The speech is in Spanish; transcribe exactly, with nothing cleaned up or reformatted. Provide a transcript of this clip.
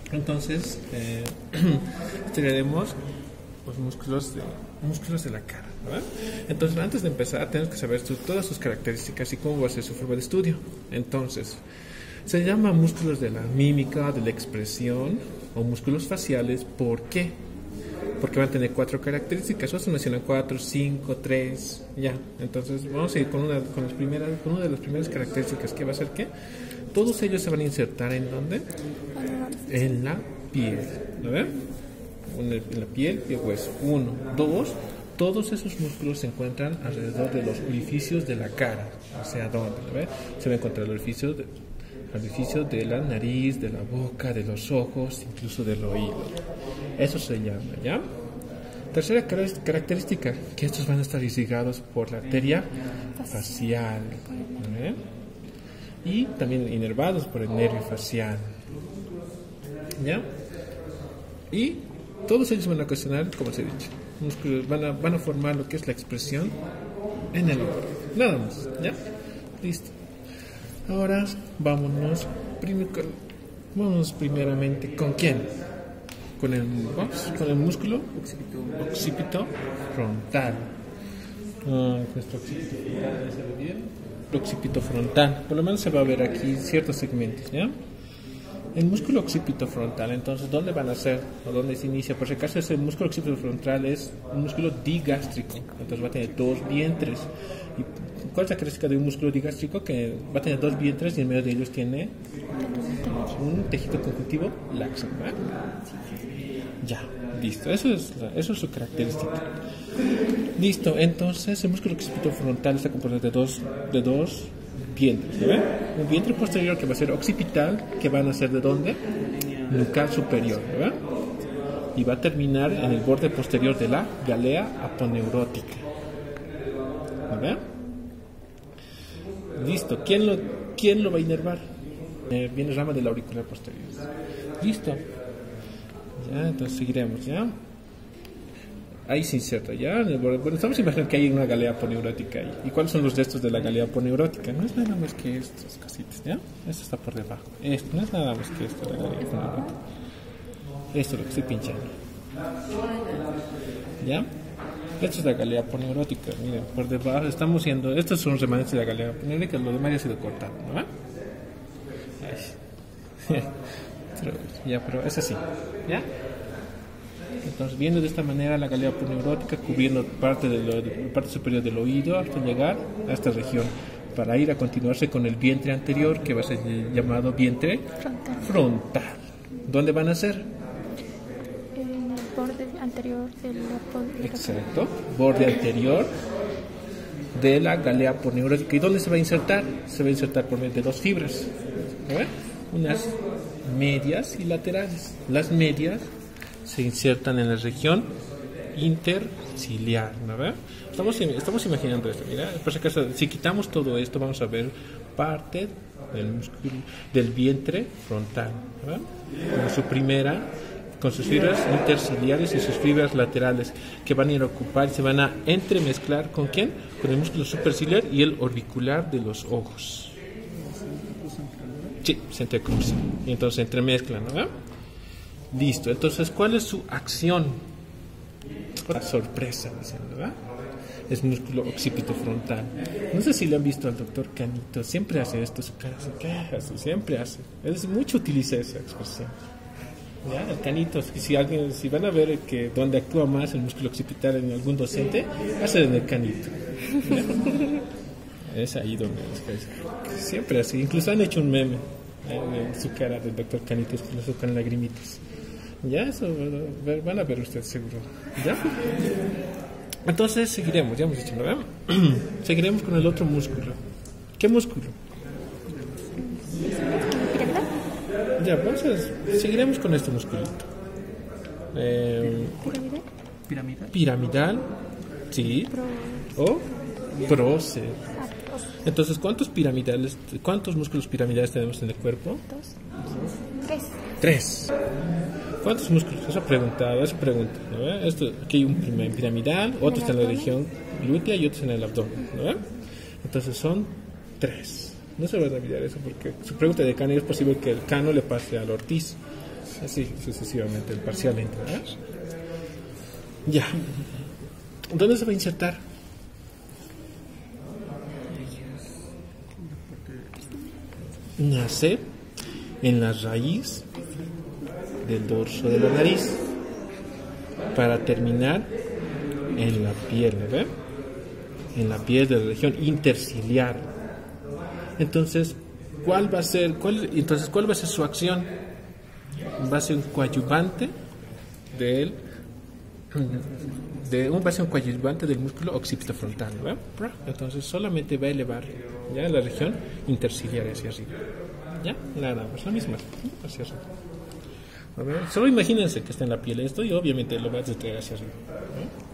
Entonces, eh, estudiaremos los músculos de, músculos de la cara, ¿verdad? Entonces, antes de empezar, tenemos que saber su, todas sus características y cómo va a ser su forma de estudio. Entonces, se llama músculos de la mímica, de la expresión o músculos faciales. ¿Por qué? Porque van a tener cuatro características. Otros mencionan cuatro, cinco, tres, ya. Entonces, vamos a ir con una, con las primeras, con una de las primeras características que va a ser que todos ellos se van a insertar ¿en dónde? En la piel, ¿lo ven? En la piel y el hueso. Uno, dos, todos esos músculos se encuentran alrededor de los orificios de la cara. O sea, ¿dónde? ¿Lo ven? Se va a encontrar el orificio de, el orificio de la nariz, de la boca, de los ojos, incluso del oído. Eso se llama, ¿ya? Tercera característica, que estos van a estar irrigados por la arteria facial, ¿lo ven? Y también inervados por el nervio facial, ¿ya? Y todos ellos van a ocasionar, como os he dicho, músculos, van a, van a formar lo que es la expresión en el ojo. Nada más, ¿ya? Listo. Ahora vámonos, prim- vámonos primeramente con quién. Con el, vamos, con el músculo occipito frontal. Uh, nuestro occipito frontal, ¿se ve bien? Occipito frontal, por lo menos se va a ver aquí ciertos segmentos, ¿ya? El músculo occipito frontal, entonces, ¿dónde van a ser? ¿O dónde se inicia? Por si acaso, ese músculo occipito frontal es un músculo digástrico, entonces va a tener dos vientres. ¿Y cuál es la característica de un músculo digástrico? Que va a tener dos vientres y en medio de ellos tiene un tejido conjuntivo laxo, ¿verdad? Ya, listo, eso es, eso es su característica. Listo, entonces el músculo occipito frontal está compuesto de dos, de dos vientres, ¿ven? Un vientre posterior que va a ser occipital, que van a ser ¿de dónde? Nucal superior, ¿verdad? Y va a terminar en el borde posterior de la galea aponeurótica, ¿verdad? Listo, ¿quién lo, quién lo va a inervar? Eh, viene rama del auricular posterior. Listo. Ya, entonces seguiremos, ¿ya? Ahí se inserta, ¿ya? Bueno, estamos imaginando que hay una galea aponeurótica ahí. ¿Y cuáles son los restos de la galea aponeurótica? No es nada más que estos casitas, ¿ya? Esto está por debajo. Esto no es nada más que esto, la galea aponeurótica. Esto es lo que estoy pinchando. ¿Ya? Esto es la galea aponeurótica, miren, por debajo estamos viendo, estos son remanentes de la galea aponeurótica, lo demás ya ha sido cortado, ¿no? Pero, ya, pero es así, ¿ya? Entonces, viendo de esta manera la galea aponeurótica cubriendo parte, de lo, de, parte superior del oído hasta llegar a esta región, para ir a continuarse con el vientre anterior, que va a ser llamado vientre frontal. frontal. ¿Dónde van a ser? En el borde anterior de la... Exacto, borde anterior de la galea aponeurótica. ¿Y dónde se va a insertar? Se va a insertar por medio de dos fibras, ¿no? Unas medias y laterales. Las medias se insertan en la región interciliar, ¿no? Estamos, estamos imaginando esto, mira, por si acaso, si quitamos todo esto, vamos a ver parte del músculo del vientre frontal, ¿verdad? Con su primera, con sus fibras interciliares y sus fibras laterales, que van a ir a ocupar y se van a entremezclar ¿con quién? Con el músculo superciliar y el orbicular de los ojos. Sí, se entrecruzan y entonces se entremezclan, ¿no? Listo, entonces, ¿cuál es su acción? La sorpresa, ¿verdad? Es músculo occipito frontal. No sé si le han visto al doctor Canito, siempre hace esto, su cara se queja, siempre hace. Él mucho utiliza esa expresión. ¿Ya? El Canito, si alguien, si van a ver que donde actúa más el músculo occipital en algún docente, hace en el Canito. ¿Ya? Es ahí donde es, siempre así. Incluso han hecho un meme ¿eh? en su cara del doctor Canito, incluso con lagrimitas. Ya, eso van a ver ustedes seguro. ¿Ya? Entonces seguiremos, ya hemos dicho, ¿verdad? Seguiremos con el otro músculo. ¿Qué músculo? Ya, entonces seguiremos con este musculito. Eh, ¿Piramidal? Piramidal, sí. O prócer. Entonces, ¿cuántos piramidales, cuántos músculos piramidales tenemos en el cuerpo? Dos. Tres. Tres. ¿Cuántos músculos? Esa pregunta, esa pregunta, ¿no? Esto, aquí hay un piramidal, otro está en la región glútea y otro en el abdomen, ¿no? Entonces son tres. No se va a olvidar eso porque su pregunta de Cano es posible que el Cano le pase al Ortiz. así sucesivamente, parcialmente, ¿verdad? Ya. ¿Dónde se va a insertar? Nace en la raíz del dorso de la nariz para terminar en la piel, ¿ve? En la piel de la región interciliar. Entonces, ¿cuál va a ser? Cuál, entonces, ¿cuál va a ser su acción? Va a ser un coadyuvante del de un va a ser un coadyuvante del músculo occipitofrontal, ¿ve? Entonces, solamente va a elevar ya la región interciliar hacia arriba. ¿Ya? Nada más, la misma, hacia arriba. A ver, solo imagínense que está en la piel esto y obviamente lo va a traer hacia arriba, ¿eh?